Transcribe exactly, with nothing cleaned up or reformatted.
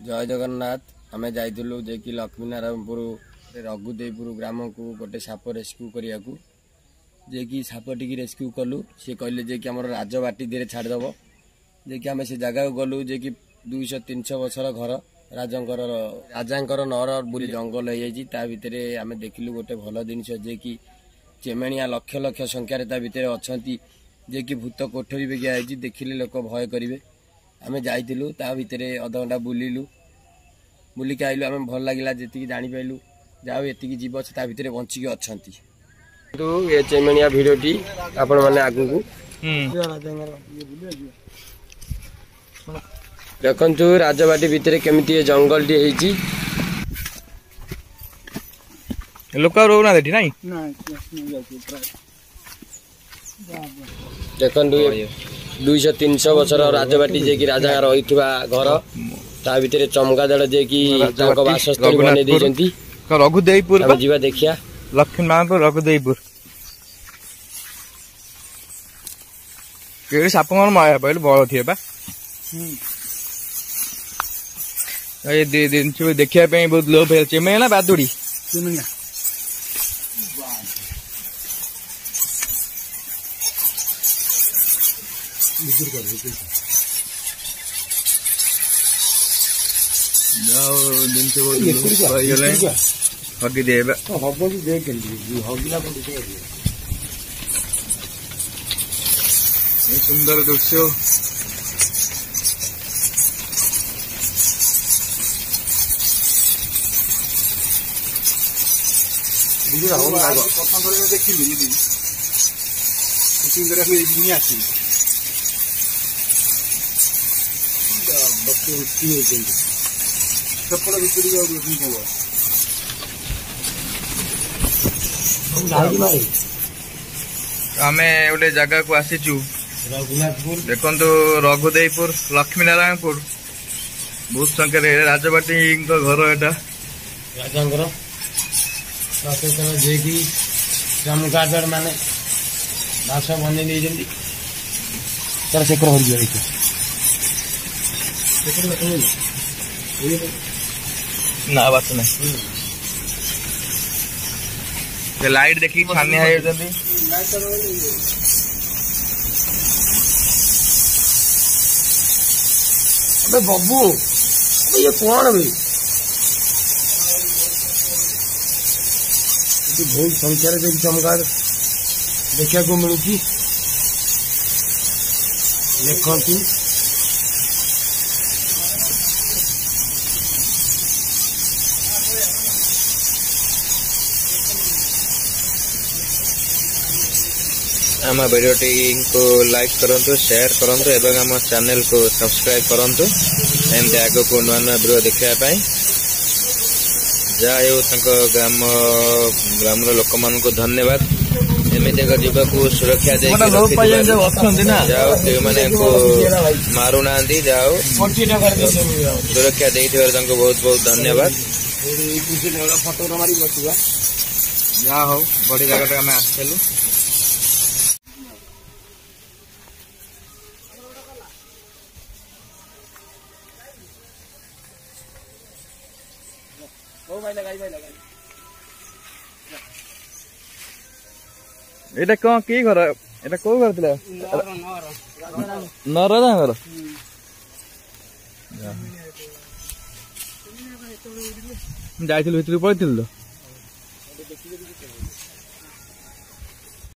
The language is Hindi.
जय जगन्नाथ आम जाइलु जे कि लक्ष्मीनारायणपुर रघुदेवपुर ग्राम को गोटे साप रेस्क्यू करिया को जे कि साप टी रेस्क्यू कलु सी कहले जे कि हमर राजबाटी धीरे छाड़देव जे कि आम से जगह गलु जे कि दुईश तीन सौ वर्षर घर राजंकर राजांकर नर बुरी जंगल हो भितर आम देखिलु गोटे भल जिनस जे कि चेमेणिया लक्ष लक्ष संख्यार भितर अच्छा जे कि भूत कोठरी बेगिया है देखिले लोक भय करेंगे आम जाइलु ता भितर अध घंटा बुलिलु बुलिक आइलु आम भल लगे जी जापारू जाओ ये जीव ता भितर बंचिकी अच्छा ये चेमेणिया भिडटी आपण मैंने आगु देखु राजबाटी भितर केमी जंगल टी लोक रोना देखु दुईश तीन सौ वर्षर राजबाटी जे कि राजा रही घर ता भितर चमगादड़ जे कि बासस्थली बन रघुदेवपुर जीवा देखिया लक्ष्मीनारायणपुर रघुदेवपुर के साप मन माया पहले बड़ थे ये दिन देखा बहुत लोभ है चेमेणिया ना बादुड़ी हगी देव सुंदर दृश्य देखिली आमे गोटे जगह को आसीचु देखो रघुदेवपुर लक्ष्मीनारायणपुर बहुत संख्या राजबाटी घर एटा राजा जे कि चमगादड़ माने बास बन तार शेखर हर ना बात नहीं लाइट देखी छानिया अबे बब्बू ये कौन भाई बहुत संख्यार चमगाद देखा को मिलूँ देखती आम वीडियोटी को लाइक करंतु शेयर करंतु एवं आम चैनल को सब्सक्राइब करंतु एमती आग को नुआ नुआ वीडियो देखा जाओ ग्राम ग्राम लोक मान को धन्यवाद एमती एक जीव को सुरक्षा जाओ मारूना जाओ सुरक्षा दे बहुत बहुत धन्यवाद जहाँ हो बड़ी जगह आम आसलु एटा कौन की घर एटा को घर थिला नर ना घर जाइथिलु भितरु पळिथिलु